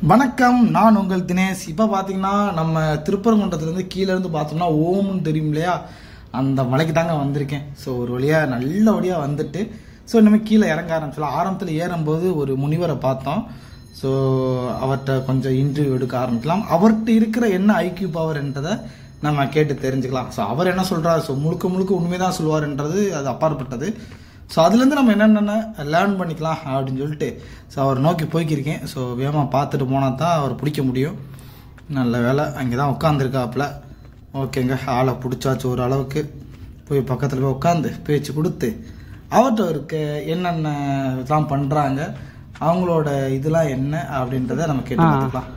வணக்கம், நான் உங்கள் தினேஷ். இப்போ பார்த்தீங்கன்னா நம்ம திருப்பரங்குன்றத்துலேருந்து கீழேருந்து பார்த்தோம்னா ஓம்னு தெரியும் இல்லையா, அந்த மலைக்கு தாங்க வந்திருக்கேன். ஸோ ஒரு வழியாக நல்லபடியாக வந்துட்டு ஸோ இனிமேல் கீழே இறங்க ஆரம்பிச்சலாம். ஆரம்பத்தில் ஏறும்போது ஒரு முனிவரை பார்த்தோம். ஸோ அவர்கிட்ட கொஞ்சம் இன்டர்வியூ எடுக்க ஆரம்பிக்கலாம். அவர்கிட்ட இருக்கிற என்ன ஐக்யூ பவர்ன்றதை நம்ம கேட்டு தெரிஞ்சுக்கலாம். ஸோ அவர் என்ன சொல்கிறார், ஸோ முழுக்க முழுக்க உண்மைதான் சொல்லுவார்ன்றது அது அப்பாற்பட்டது. ஸோ அதுலேருந்து நம்ம என்னென்ன லேர்ன் பண்ணிக்கலாம் அப்படின்னு சொல்லிட்டு ஸோ அவர் நோக்கி போய்க்கிருக்கேன். ஸோ வேகமாக பார்த்துட்டு போனால் தான் அவர் பிடிக்க முடியும். நல்ல வேலை அங்கே தான் உட்காந்துருக்காப்புல. ஓகேங்க, ஆளை பிடிச்சாச்சு. ஒரு அளவுக்கு போய் பக்கத்தில் போய் உட்காந்து பேச்சு கொடுத்து அவர்கிட்ட அவருக்கு என்னென்ன இதெல்லாம் பண்ணுறாங்க, அவங்களோட இதெல்லாம் என்ன அப்படின்றத நம்ம கேட்டு பார்த்துக்கலாம்.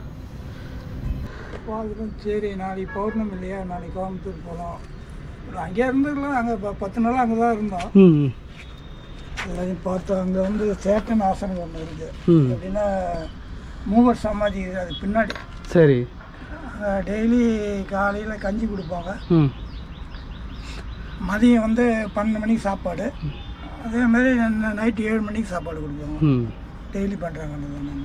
சரி, நாளைக்கு பௌர்ணமி இல்லையா, நாளைக்கு கோயம்புத்தூர் போகலாம். அங்கே இருந்துக்கலாம். அங்கே 10 நாள் அங்கே தான் இருந்தோம். எல்லாத்தையும் பார்த்தோம். அங்கே வந்து சேட்டன் ஆசனம் ஒன்று இருக்குது. அப்படின்னா மூவர் சமாதி அது பின்னாடி. சரி, டெய்லி காலையில் கஞ்சி கொடுப்பாங்க. மதியம் வந்து 12 மணிக்கு சாப்பாடு. அதே மாதிரி நைட்டு 7 மணிக்கு சாப்பாடு கொடுப்பாங்க. டெய்லி பண்ணுறாங்க.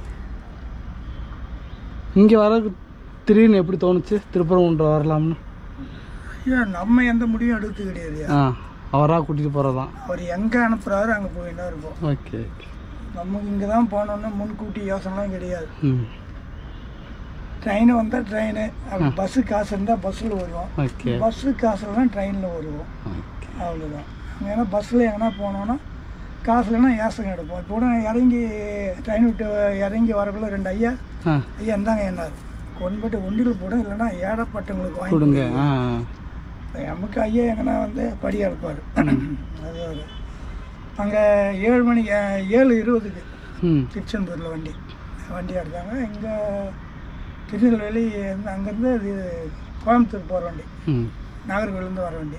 இங்கே வர திடீர்னு எப்படி தோணுச்சு திருப்பரங்குன்றம் வரலாம்னு? ஐயா, நம்ம எந்த முடிவும் எடுத்து கிடையாது. அவராக கூட்டிகிட்டு போகிறதான். அவர் எங்கே அனுப்புகிறாரு அங்கே போயின்னா இருக்கும். ஓகே, நமக்கு இங்கே தான் போனோன்னு முன்கூட்டி யோசனைலாம் கிடையாது. ட்ரெயின் வந்தால் ட்ரெயின், அப்படி பஸ்ஸு காசு இருந்தால் பஸ்ஸில் வருவோம். பஸ்ஸு காசு இல்லைனா ட்ரெயினில் வருவோம். அவ்வளோதான். ஏன்னா பஸ்ஸில் எங்கன்னா போனோன்னா காசு இல்லைன்னா ஏசகம் எடுப்போம். இப்போ கூட இறங்கி ட்ரெயின் விட்டு இறங்கி வரக்குள்ள 2 ஐயா இருந்தாங்க. என்ன கொண்டு போய்ட்டு ஒண்டியில் போடும், இல்லைன்னா ஏழைப்பட்டவங்களுக்கு வாங்கி கொடுங்க. நமக்கு ஐயா எங்கன்னா வந்து படி அழைப்பார். அது ஒரு அங்கே 7 மணிக்கு 7:20க்கு திருச்செந்தூரில் வண்டி எடுத்தாங்க. இங்கே திருநெல்வேலி அங்கேருந்து அது கோயம்புத்தூர் போகிற வண்டி, நாகர்கோவிலேருந்து வர வண்டி.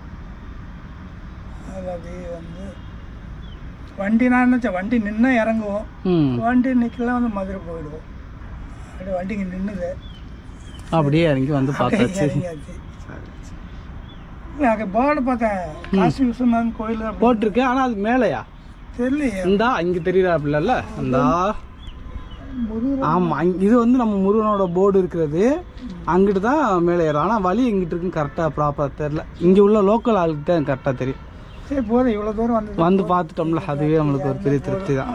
அதில் அப்படி வந்து வண்டி நான் நினச்சேன் வண்டி நின்று இறங்குவோம். வண்டி நிற்கலாம் வந்து மதுரை போயிடுவோம். அப்படி வண்டிங்க நின்றுது, அப்படியே இறங்கி வந்து இறங்கியாச்சு. அங்கே போர்டு பார்த்தேன், காசி விஸ்வநாதன் கோயில் போட்டிருக்கு. ஆனால் அது மேலேயா தெரியலையே. இந்தா இங்கே தெரியுறாப்புல அந்த ஆமாம், இது வந்து நம்ம முருகனோட போர்டு இருக்கிறது. அங்கிட்டு தான் மேலே ஏறும். ஆனால் வழி எங்கிட்டு இருக்குன்னு கரெக்டாக ப்ராப்பராக தெரில. இங்கே உள்ள லோக்கல் ஆளுக்கு தான் கரெக்டாக தெரியும். சரி, போதும். இவ்வளோ தூரம் வந்து பார்த்துட்டோம்ல, அதுவே நம்மளுக்கு ஒரு பெரிய திருப்தி தான்.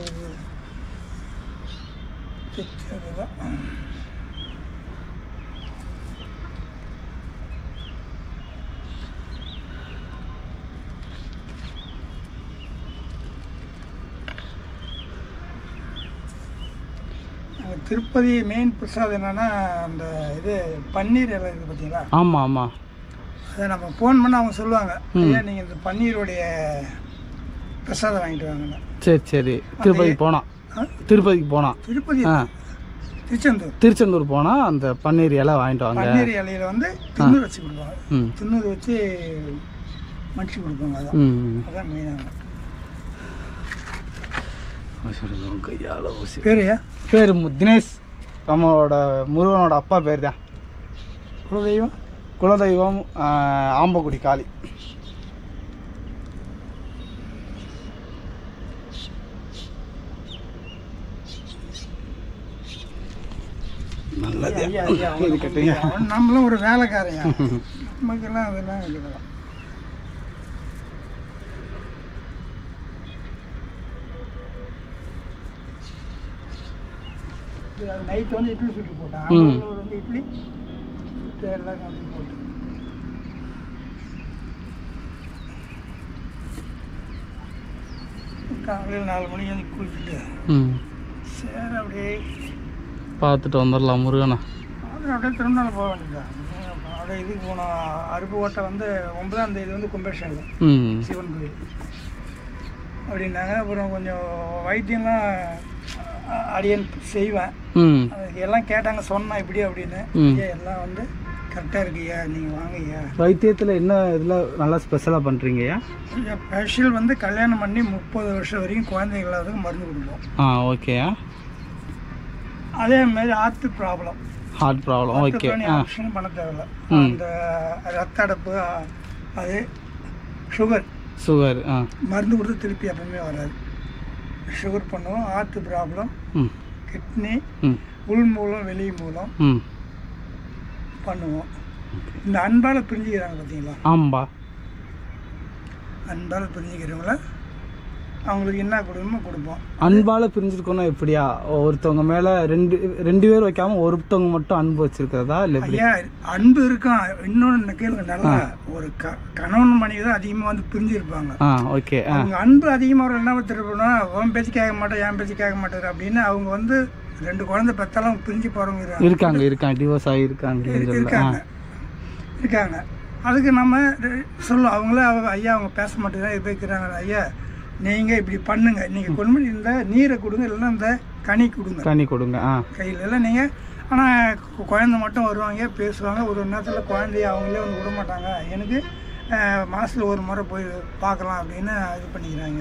திருப்பதி மெயின் பிரசாதம் என்னன்னா அந்த இது பன்னீர் இலை இருக்குது பார்த்தீங்களா? ஆமாம் ஆமாம். அதை நம்ம ஃபோன் பண்ணால் அவங்க சொல்லுவாங்க, ஐயா நீங்கள் இந்த பன்னீருடைய பிரசாதம் வாங்கிட்டு வாங்கண்ணா. சரி சரி. திருப்பதிக்கு போனால் திருப்பதி திருச்செந்தூர் போனால் அந்த பன்னீர் இலை வாங்கிட்டு வாங்க. பன்னீர் இலையில வந்து திண்ணூறு வச்சு கொடுப்பாங்க. திண்ணூறு வச்சு மடிச்சு கொடுப்பாங்க. அதான் மெயினாக. பேர் தினேஷ். நம்மளோட முருகனோட அப்பா பேர் தான். குலதெய்வம் ஆம்பக்குடி காளி. நம்மளும் ஒரு வேலைக்காரையா, நமக்கெல்லாம் அதெல்லாம் கிடையாது. நைட் வந்து இட்லி சுட்டு போட்டான். வந்து இட்லி எல்லாம் போட்டு காலையில் 4 மணிக்கு வந்து குளிச்சுட்டு சரி அப்படியே பார்த்துட்டு வந்துடலாம் முருகனை. அப்படியே திருநாள் போக வேண்டியதான். அப்படியே இதுக்கு போனோம். அருப்புக்கோட்டை வந்து 9ஆம் தேதி வந்து கும்பாபிஷேகம் சிவன் கோயில் அப்படின்னாங்க. அப்புறம் கொஞ்சம் வைத்தியம்லாம் அடியன் செய்வேன். எல்லாம் கேட்டாங்க, சொன்னேன் இப்படி அப்படின்னு. எல்லாம் வந்து கரெக்டாக இருக்குய்யா, நீங்கள் வாங்கய்யா. வைத்தியத்தில் என்ன இதில் நல்லா ஸ்பெஷலாக பண்ணுறீங்கய்யா? ஸ்பெஷல் வந்து கல்யாணம் பண்ணி 30 வருஷம் வரைக்கும் குழந்தைங்க இல்லாததுக்கு மருந்து கொடுப்போம். ஓகே. அதே மாதிரி ஹார்ட் ப்ராப்ளம். ஓகே. ஆப்ஷன் பண்ண தேவையில்ல. அந்த ரத்த அடைப்பு, அது சுகர் மருந்து கொடுத்து திருப்பி எப்பவுமே வராது. சுகர் பண்ணுவோம். ஹார்ட் ப்ராப்ளம், கிட்னி, உள் மூலம் வெளி மூலம் பண்ணுவோம். இந்த அன்பால் பிரிஞ்சுக்கிறாங்க பார்த்தீங்களா? ஆம்பா. அன்பால் பிரிஞ்சுக்கிறவங்கள அவங்களுக்கு என்ன கொடுக்கணுமோ கொடுப்போம். அன்பால் பிரிஞ்சிருக்கணும் எப்படியா? ஒருத்தவங்க மேலே ரெண்டு பேர் வைக்காம ஒருத்தவங்க மட்டும் அன்பு வச்சிருக்கிறதா இல்லை? ஐயா அன்பு இருக்கும். இன்னொன்று கேளுங்க, நல்லா ஒரு கணவன் மனைவி தான் அதிகமாக வந்து பிரிஞ்சிருப்பாங்க. ஓகே. அவங்க அன்பு அதிகமாக என்ன திருப்பணும்னா, உன் பேச்சு கேட்க மாட்டேன், என் பேச்சு கேட்க மாட்டேன் அப்படின்னு அவங்க வந்து 2 குழந்தை பெற்றாலும் பிரிஞ்சு போகிறவங்க இருக்காங்க. டிவோர்ஸ் ஆகியிருக்காங்க. அதுக்கு நம்ம சொல்லுவோம். அவங்களே ஐயா அவங்க பேச மாட்டேங்கிறாங்க, இது வைக்கிறாங்க. ஐயா நீங்கள் இப்படி பண்ணுங்க, நீங்கள் கொண்டு போய் இந்த நீரை கொடுங்க, இல்லைன்னா இந்த கனி கொடுங்க கையில் எல்லாம் நீங்கள். ஆனால் குழந்தை மட்டும் வருவாங்க, பேசுவாங்க. ஒரு நேரத்தில் குழந்தைய அவங்களே வந்து விட மாட்டாங்க. எனக்கு மாதத்தில் ஒரு முறை போய் பார்க்கலாம் அப்படின்னு இது பண்ணிக்கிறாங்க.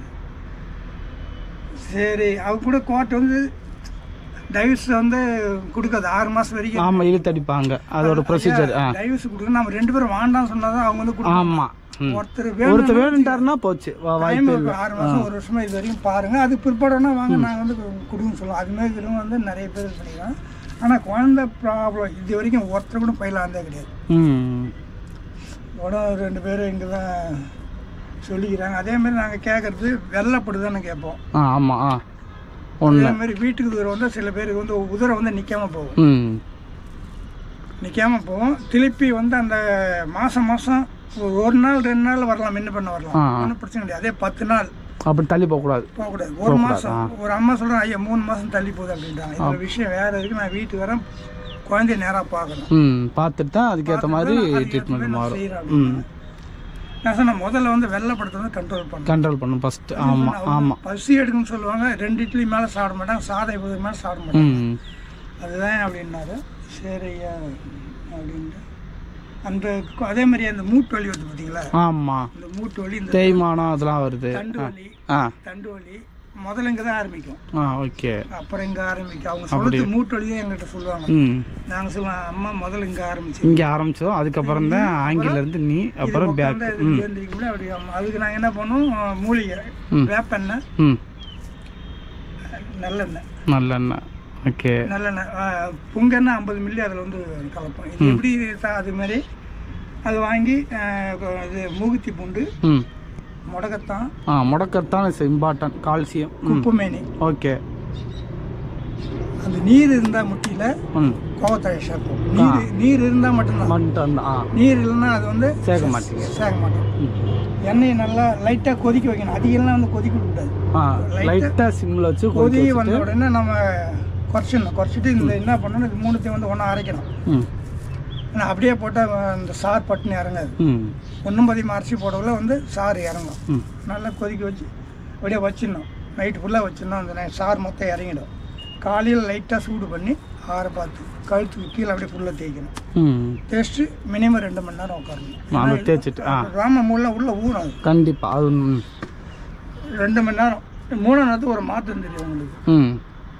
சரி, அவங்க கூட கோர்ட் வந்து டைவர்ஸ் வந்து கொடுக்காது 6 மாதம் வரைக்கும். ஆமாம், இழுத்தடிப்பாங்க. அதோட ப்ரொசீஜர். டைவர்ஸ் கொடுக்க நம்ம 2 பேரும் வேண்டாம்னு சொன்னாதான் அவங்க வந்து கொடுப்பாங்க. ஆமாம், ஒருத்தர் வேணுன்ட்டாருன்னா போச்சு. 6 மாதம் 1 வருஷமா இது வரைக்கும் பாருங்க. அது பிற்பாடுனா வாங்க நாங்கள் வந்து கொடுன்னு சொல்லுவோம். அதுமாதிரி இருக்கிறவங்க வந்து நிறைய பேர் பண்ணிக்கலாம். ஆனால் குழந்தை ப்ராப்ளம் இது வரைக்கும் ஒருத்தர் கூட பயில வந்தே கிடையாது. உடனே 2 பேர் இங்கே தான் சொல்லிக்கிறாங்க. அதேமாதிரி நாங்கள் கேட்கறது வெள்ளைப்படுதானே கேட்போம். ஆமாம். அதேமாதிரி வீட்டுக்கு தூரம் வந்து சில பேருக்கு வந்து உதிரை வந்து நிற்காம போகும். திருப்பி வந்து அந்த மாதம் 1 நாள் 2 நாள் வரலாம், என்ன பண்ண வரலாம், ஒன்றும் பிரச்சனை கிடையாது. அதே 10 நாள் அப்படி தள்ளி போகக்கூடாது. 1 மாதம். ஒரு அம்மா சொல்கிறேன், ஐயா 3 மாதம் தள்ளி போகுது அப்படின்றாங்க. இந்த விஷயம் வேறு இருக்குது. நான் வீட்டுக்கு வரேன், குழந்தைய நேராக பார்க்கணும். பார்த்துட்டு தான் அதுக்கேற்ற மாதிரி ட்ரீட்மெண்ட் மாறும். நான் சொன்னேன், முதல்ல வந்து வெள்ளைப்படுத்த வந்து கண்ட்ரோல் பண்ணும் ஃபர்ஸ்ட். ஆமாம். பசி எடுக்குன்னு சொல்லுவாங்க. 2 இட்லி மேலே சாப்பிட மாட்டாங்க, சாதம் 20 மேலே சாப்பிட மாட்டாங்க. அதுதான் அப்படின்னாரு. சரி ஐயா அப்படின்ட்டு அந்த அதே மாதிரி அந்த மூட்டு வலி வருது பார்த்தீங்களா? ஆமாம், இந்த மூட்டு வலி, இந்த தேய்மானம் அதெல்லாம் வருது. தண்டு வலி முதல்ல இங்கே தான் ஆரம்பிக்கும். ஓகே. அப்புறம் இங்கே ஆரம்பிக்கும். அவங்க சொல்றது மூட்டு வலி தான் எங்கள்கிட்ட சொல்லுவாங்க. நாங்கள் சொல்லுவோம், அம்மா முதல்ல இங்கே ஆரம்பிச்சோம், அதுக்கப்புறம் தான் ஆங்கில இருந்து நீ அப்புறம் பேக் அப்படி. அதுக்கு நாங்கள் என்ன பண்ணுவோம், மூலிகை, வேப்பெண்ணெய், நல்லெண்ணெய். ஓகே. நல்லெண்ணெய் புங்கெண்ணெய் 50 மில்லி அதில் வந்து கலப்போம். இது எப்படி அது மாதிரி அது வாங்கி இது மூகுத்தி பூண்டு, முடக்கத்தான் இம்பார்ட்டன்ட். கால்சியம், குப்பைமேனி. ஓகே. அந்த நீர் இருந்தால் முட்டியில் கோவத்தழை சேர்ப்போம். நீர் இருந்தால் மட்டும்தான். நீர் இல்லைன்னா அது வந்து சேர்க்க மாட்டோம். எண்ணெயை நல்லா லைட்டாக கொதிக்க வைக்கணும். அதிகம்லாம் வந்து கொதிக்க விடக்கூடாது. லைட்டாக சிம்மில் வச்சு கொதி வந்த உடனே நம்ம குறைச்சிட்டு இந்த என்ன பண்ணணும், இது 3த்தையும் வந்து ஒன்றா அரைக்கணும். ஆனால் அப்படியே போட்டால் இந்த சார் பட்டுன்னு இறங்காது. 1 அரிசி போடவுல வந்து சாறு இறங்கும். நல்லா கொதிக்க வச்சு அப்படியே வச்சிடணும். நைட்டு ஃபுல்லாக வச்சிடணும். அந்த சார் மொத்தம் இறங்கிடும். காலையில் லைட்டாக சூடு பண்ணி ஆற பார்த்து கழுத்துக்கு கீழே அப்படியே ஃபுல்லாக தேய்க்கணும். தேய்ச்சிட்டு மினிமம் 2 மணி நேரம் உட்காரணும். தேய்ச்சிட்டு ராம உள்ள ஊறும். கண்டிப்பாக அது 2 மணி நேரம். 3ஆம் நேரத்துக்கு ஒரு மாற்றம் தெரியும் உங்களுக்கு.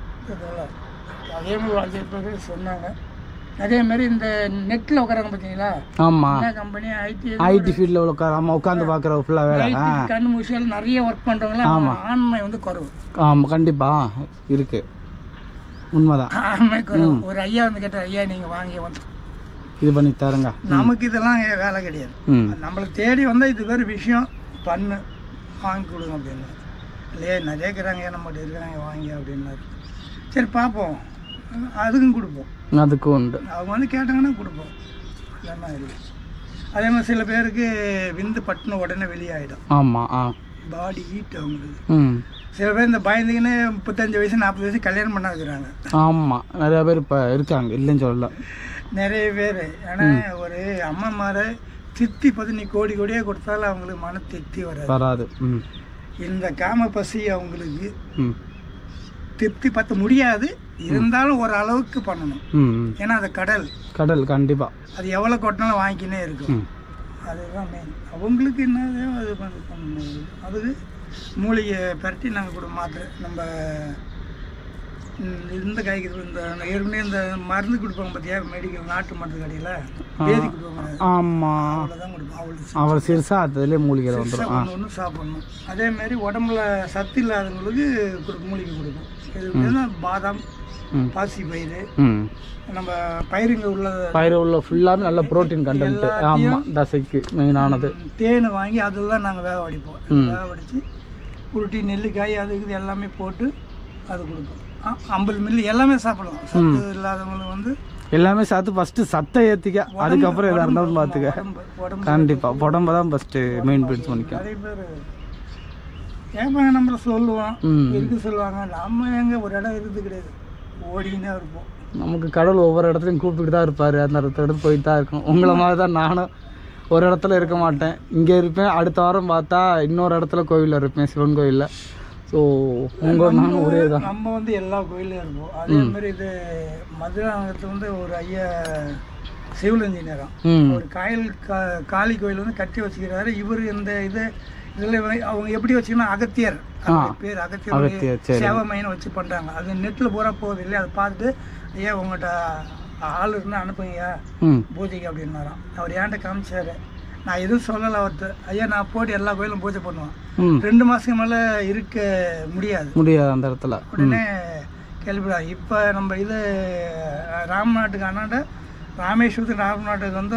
அதே மாதிரி சொன்னாங்க. அதே மாதிரி இந்த நெட்டில் உட்காராங்க பார்த்தீங்களா? ஆமாம். கம்பெனி ஐடி ஃபீல்டில் உட்காந்து பார்க்குற ஃபுல்லாக வேலை. கண் மூசியால் நிறைய ஒர்க் பண்ணுறவங்களாம் ஆண்மை வந்து குறைவு. ஆமாம், கண்டிப்பாக இருக்கு. உண்மைதான். ஆண்மை குறைவு. ஒரு ஐயா வந்து கேட்டார், ஐயா நீங்கள் வாங்கி வந்து இது பண்ணி தருங்க. நமக்கு இதெல்லாம் வேலை கிடையாது. நம்மளுக்கு தேடி வந்தால் இது வேறு விஷயம் பண்ணு வாங்கி கொடுங்க அப்படின்னு. இல்லையா நிறைய இருக்கிறாங்க, நம்மகிட்ட இருக்கிறாங்க வாங்கி அப்படின்னாரு. சரி பார்ப்போம், அதுக்கும் கொடுப்போம். அதுக்கும் உண்டு. அவங்க வந்து கேட்டாங்கன்னா கொடுப்போம். இல்லைன்னா இல்லை. அதே மாதிரி சில பேருக்கு விந்து பட்டுன்னு உடனே வெளியாகிடும். ஆமாம், பாடி ஹீட் அவங்களுக்கு. சில பேர் இந்த பயந்துக்குன்னு 35 வயசு 40 வயசு கல்யாணம் பண்ண வைக்கிறாங்க. ஆமாம், நிறைய பேர் இப்போ இருக்காங்க, இல்லைன்னு சொல்லல. நிறைய பேர். ஆனால் ஒரு அம்மா மாரை திருப்தி பார்த்து நீ கோடி கோடியாக கொடுத்தாலும் அவங்களுக்கு மன திருப்தி வராது. இந்த காம பசி அவங்களுக்கு திருப்தி பார்த்து முடியாது. இருந்தாலும் ஒரு அளவுக்கு பண்ணணும். ஏன்னா அது கடல் கண்டிப்பா அது எவ்வளோ கொட்டினாலும் வாங்கிக்கினே இருக்கும். அதுதான் மெயின். அவங்களுக்கு என்னதோ அது பண்ணணும். அதுக்கு மூலிகை பரட்டி நாங்கள் கூட மாத்திரை நம்ம இந்த காய்க்கு இந்த ஏற்கனவே இந்த மருந்து கொடுப்பாங்க பார்த்தியா மெடிக்கல் நாட்டு மருந்து கடையில் பேதி கொடுப்பாங்க. ஆமாம், அவ்வளோதான் கொடுப்போம். அவ்வளோ சிறுசா அதுலேயே மூலிகை வந்துடும். ஒன்று சாப்பிடணும். அதேமாரி உடம்புல சத்து இல்லாதவங்களுக்கு மூலிகை கொடுக்கும். இது பாதாம், பாசி பயிறு, நம்ம பயிறுங்க உள்ள ஃபுல்லாமே நல்ல ப்ரோட்டீன் கண்டென்ட். ஆமாம், தசைக்கு மெயினானது. தேனை வாங்கி அதெல்லாம் நாங்கள் வேக வடிப்போம். வேக வடித்து உருட்டி நெல்லிக்காய் அது இது எல்லாமே போட்டு அது கொடுப்போம். 50 மில்லி எல்லாமே சாப்பிடலாம். சத்து இல்லாதவங்களுக்கு எல்லாமே சாப்பிட்டு ஃபஸ்ட்டு சத்தை ஏற்றிக்க, அதுக்கப்புறம் எதாக இருந்தாலும் பார்த்துக்க. கண்டிப்பாக உடம்பு தான் ஃபஸ்ட்டு மெயின் பிடிச்சு பண்ணிக்க. நிறைய பேர் ஏன் நம்மள சொல்லுவோம் இருக்கு சொல்லுவாங்க. நம்ம எங்கே ஒரு இடம் இருக்குது கிடையாது, ஓடினே இருப்போம். நமக்கு கடவுள் ஒவ்வொரு இடத்துலையும் கூப்பிட்டு தான் இருப்பார். அந்த இடத்துல போயிட்டு தான் இருக்கும். உங்களை மாதிரி தான் நானும் ஒரு இடத்துல இருக்க மாட்டேன், இங்கே இருப்பேன். அடுத்த வாரம் பார்த்தா இன்னொரு இடத்துல கோவிலில் இருப்பேன், சிவன் கோயிலில். ஸோ உங்கள் நானும் ஒரே தான். நம்ம எல்லா கோயிலும் இருப்போம். அதே மாதிரி இது மதுராங்கத்தில் ஒரு ஐயா சிவில் இன்ஜினியரும் ஒரு காளி கோயில் கட்டி வச்சுக்கிறாரு. இவர் இந்த இதில் அவங்க எப்படி வச்சுக்கணும், அகத்தியர் பேர், அகத்தியர் சேவமைன்னு வச்சு பண்ணுறாங்க. அது நெட்டில் பூரா போகுது இல்லையா, அதை பார்த்துட்டு ஐயா உங்கள்கிட்ட ஆள் இருந்தால் அனுப்புங்கய்யா பூஜைக்கு அப்படின்னாராம். அவர் ஏன்ட்ட காமிச்சாரு. நான் எதுவும் சொல்லலை அவர்கிட்ட. ஐயா நான் போட்டு எல்லா கோயிலும் பூஜை பண்ணுவேன். 2 மாதத்துக்கு மேலே இருக்க முடியாது அந்த இடத்துல. உடனே கேள்விப்படா. இப்போ நம்ம இது ராமநாட்டுக்கு அண்ணாண்ட ராமேஸ்வரத்துக்கு ராமநாட்டுக்கு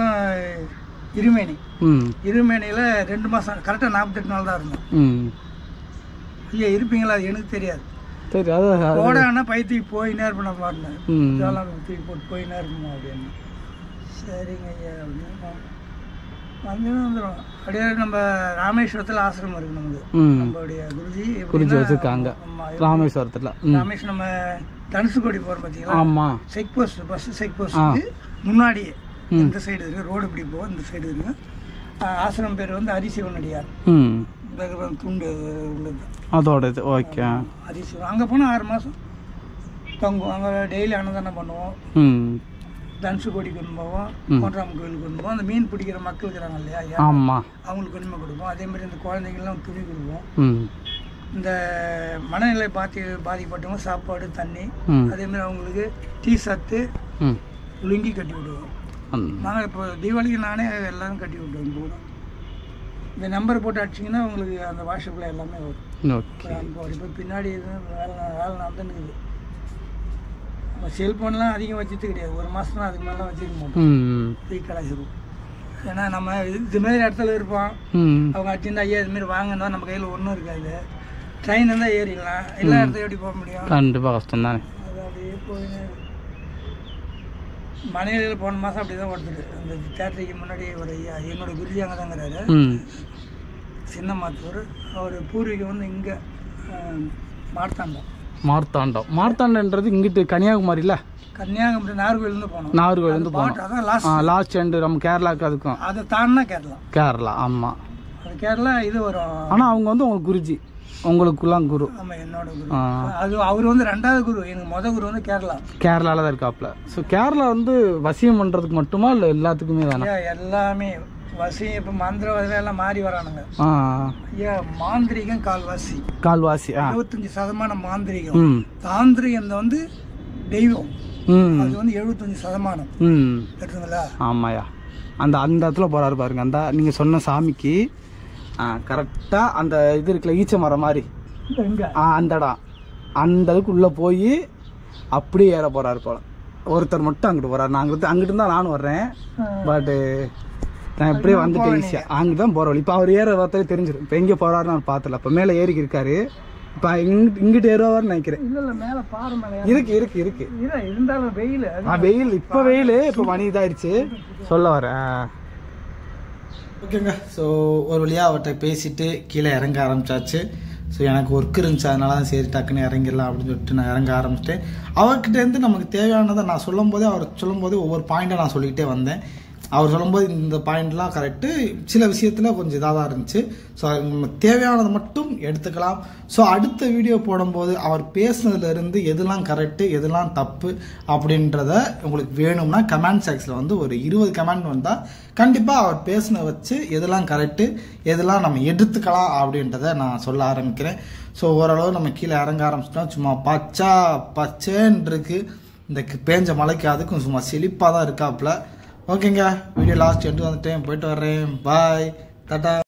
இருமேனியில் 2 மாதம் கரெக்டாக 48 நாள் தான் இருந்தோம். ஐயா இருப்பீங்களா, அது எனக்கு தெரியாது. சரி, அதான் போடான்னா பைத்திக்கு போயினே இருப்பேன். நான் பாருனேன் தூக்கி போட்டு போயினே இருக்கணும் அப்படின்னு. சரிங்க ஐயா அப்படின்னு வந்துடும். அப்படியே நம்ம ராமேஸ்வரத்தில் ஆசிரமம் இருக்கு. நமக்கு நம்மளுடைய குருஜி வச்சுருக்காங்க ராமேஸ்வரத்தில். ராமேஸ்வரம் நம்ம தனுசுக்கோடி போகிறோம் பார்த்தீங்களா. ஆமாம், செக் போஸ்ட், பஸ் செக் போஸ்ட்டுக்கு முன்னாடியே இந்த சைடு இருக்குது. ரோடு இப்படி போகும், இந்த சைடு இருக்குது. ஆசிரமம் பேர் ஹரிசிவனடியார். துண்டு உள்ளது அதோட இது. ஓகே, ஹரிசிவன். அங்கே போனால் 6 மாதம் தங்குவோம். அங்கே டெய்லி அன்னதானம் பண்ணுவோம். தனுசுக்கோடி கொண்டு போவோம், கோட்டராம கோயிலுக்கு கொண்டு போவோம். அந்த மீன் பிடிக்கிற மக்கள் இருக்கிறாங்க இல்லையா, அவங்களுக்கு கொண்டு கொடுப்போம். அதே மாதிரி இந்த குழந்தைங்கள்லாம் துணி கொடுப்போம். இந்த மனநிலை பாதிக்கப்பட்டவங்க சாப்பாடு, தண்ணி, அதே மாதிரி அவங்களுக்கு டீ சத்து, லுங்கி கட்டி விடுவோம். நாங்கள் இப்போ தீபாவளிக்கு நானே எல்லாரும் கட்டி விட்டுவோம். போகிறோம். இந்த நம்பர் போட்டு அடிச்சிங்கன்னா உங்களுக்கு அந்த வாட்ஸ்அப்பில் எல்லாமே வரும். இப்போ பின்னாடி வேலை நடந்துன்னு. நம்ம செல்ஃபோன்லாம் அதிகம் வச்சுட்டு கிடையாது. 1 மாதம்லாம் அதுக்கு மேலாம் வச்சுக்க மாட்டோம். ஃப்ரீ கலாச்சிருவோம். ஏன்னா நம்ம இதுமாரி இடத்துல இருப்போம். அவங்க அடிச்சிருந்தா ஐயா இதுமாரி வாங்கினா நம்ம கையில் ஒன்றும் இருக்காது. ட்ரெயின் இருந்தால் ஏறிடலாம், எல்லா இடத்துலையும் எப்படி போக முடியும். கண்டிப்பாக கஷ்டம் தானே. அது அப்படியே போயின்னு மனைவியில் போன மாதம் அப்படி தான் ஓடுத்துட்டு. அந்த தேட்டருக்கு முன்னாடி ஒரு ஐயா என்னோட குருஜி அங்கே தாங்கிறாரு, சின்ன மாத்தூர். அவர் பூர்வீகம் இங்கே மார்த்தாண்டம்ன்றது இங்கிட்டு கன்னியாகுமரியில். கன்னியாகுமரி நாகர்கோயிலேருந்து போனோம். நாகர்கோயிலேருந்து போனோம். அதான் லாஸ்ட் எண்டு நம்ம கேரளாவுக்கு. அதுக்கும் அதை தாண்டினா கேரளா. ஆமாம், அது கேரளா இது வரும். ஆனால் அவங்க உங்களுக்கு குருஜி, உங்களுக்குலாம் குரு. ஆமாம், என்னோட குரு. அது அவர் 2வது குரு. எனக்கு மொதல் குரு கேரளாவில் தான் இருக்காப்புல. ஸோ கேரளா வசியம் பண்ணுறதுக்கு மட்டுமா இல்லை எல்லாத்துக்குமே தானே? எல்லாமே வசியம். இப்போ மந்திர எல்லாம் மாறி வரானுங்க. ஐயா மாந்திரிகம் கால்வாசி 75% மாந்திரிகம். தாந்திரிகம் தெய்வம், அது 75%. எடுத்துங்களா? ஆமாயா, அந்த இடத்துல போறாரு பாருங்க. அந்த நீங்க சொன்ன சாமிக்கு கரெக்டாக அந்த இது இருக்குல்ல, ஈச்ச மரம் மாதிரி, அந்த இடம், அந்த இதுக்கு உள்ளே போய் அப்படியே ஏற போகிறாரு போல. ஒருத்தர் மட்டும் அங்கிட்டு போகிறார். நான் அங்கிட்டு இருந்தால் நானும் வர்றேன். பட்டு நான் எப்படியே வந்துட்டேன் ஈஸியாக. அங்கே தான் போகிற வழி. இப்போ அவர் ஏற பார்த்தாலே தெரிஞ்சிடும். இப்போ எங்கே போகிறாருன்னு நான் பார்த்தல. இப்போ மேலே ஏறிக்கு இருக்காரு. இப்போ இங்கிட்டு ஏறுவார்னு நினைக்கிறேன். இல்லை மேலே பாரு மேலே இருக்கு இருந்தாலும் வெயில் இப்போ வெயில். இப்போ மணி இதாகிடுச்சு சொல்ல வரேன். ஓகேங்க. ஸோ ஒரு வழியாக அவர்கிட்ட பேசிட்டு கீழே இறங்க ஆரம்பிச்சாச்சு. ஸோ எனக்கு ஒர்க் இருந்துச்சு, அதனால தான் சரி டக்குன்னு இறங்கிடலாம் அப்படின்னு சொல்லிட்டு நான் இறங்க ஆரம்பிச்சிட்டேன். அவர்கிட்டேருந்து நமக்கு தேவையானதை நான் சொல்லும்போதே, அவர் சொல்லும்போதே ஒவ்வொரு பாயிண்ட்டை நான் சொல்லிக்கிட்டே வந்தேன். அவர் சொல்லும்போது இந்த பாயிண்ட்லாம் கரெக்டு, சில விஷயத்தில் கொஞ்சம் இதாக தான் இருந்துச்சு. ஸோ நம்ம தேவையானதை மட்டும் எடுத்துக்கலாம். ஸோ அடுத்த வீடியோ போடும்போது அவர் பேசுனதுலேருந்து எதெல்லாம் கரெக்டு எதெல்லாம் தப்பு அப்படின்றத உங்களுக்கு வேணும்னா கமெண்ட் செக்ஷனில் ஒரு 20 கமெண்ட் வந்தால் கண்டிப்பாக அவர் பேசுனதை வச்சு எதெல்லாம் கரெக்டு எதெல்லாம் நம்ம எடுத்துக்கலாம் அப்படின்றத நான் சொல்ல ஆரம்பிக்கிறேன். ஸோ ஓரளவு நம்ம கீழே இறங்க ஆரம்பிச்சிட்டோம். சும்மா பச்சேன்னு இருக்கு. இந்த பேஞ்ச மலைக்கு அதுக்கும் சும்மா செழிப்பாக தான் இருக்காப்புல. ஓகேங்க, வீடியோ லாஸ்ட் எண்டு வந்துட்டேன், போயிட்டு வர்றேன். பாய், டாடா.